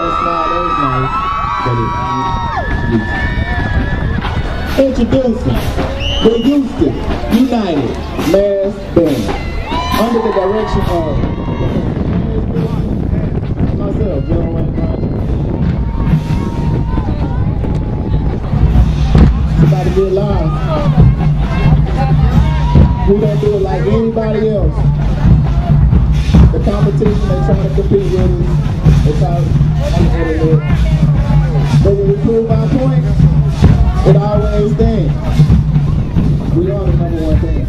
that smile, that was nice, but it introducing the Houston United Mass Band under the direction of myself, John Wayne Project. It's about to get live. We don't do it like anybody else. The competition they try to compete with us, it's out on the internet. But when we prove our point, it always stands. We are the #1 thing.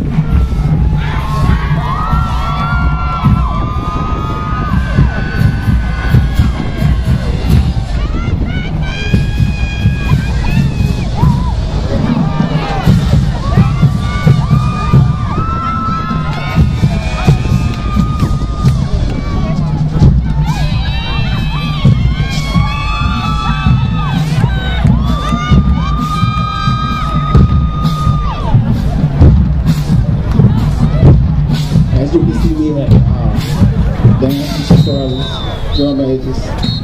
As you can see, we have dance controllers, drum majors,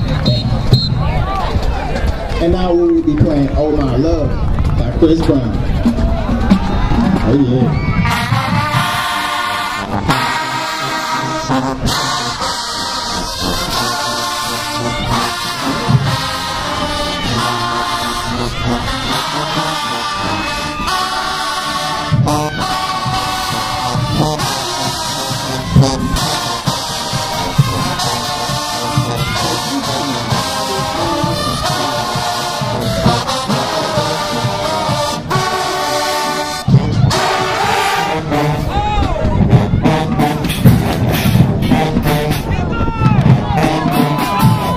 and now we will be playing "Oh My Love" by Chris Brown. Oh yeah.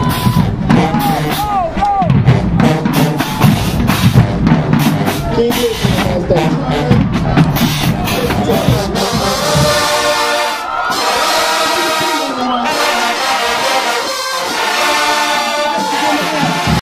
Keep it